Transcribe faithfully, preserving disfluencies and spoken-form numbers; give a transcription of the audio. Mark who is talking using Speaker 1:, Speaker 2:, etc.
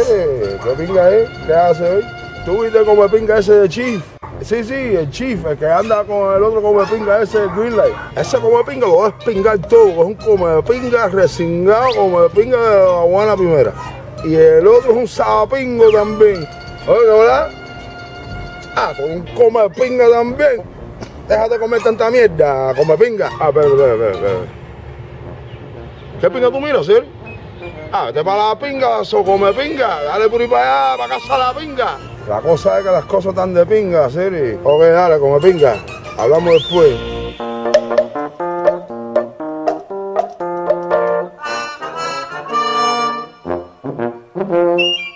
Speaker 1: Sere, ¿qué pinga es? ¿Qué hace hoy? ¿Tú viste como el pinga ese de Chief? Sí, sí, el Chief, el que anda con el otro come pinga ese de Greenlight. Ese come pinga lo va a espingar todo, es un come pinga resingado, come pinga de la buena primera. Y el otro es un sapingo también. Oye, ¿verdad? Ah, con un come pinga también. Déjate comer tanta mierda, come pinga. Ah, espera, espera, espera, espera. ¿Qué pinga tú miras, sí? Ah, vete para la pinga, so come pinga. Dale por ahí para allá, para casa la pinga. La cosa es que las cosas están de pinga, Siri. Ok, dale, come pinga. Hablamos después.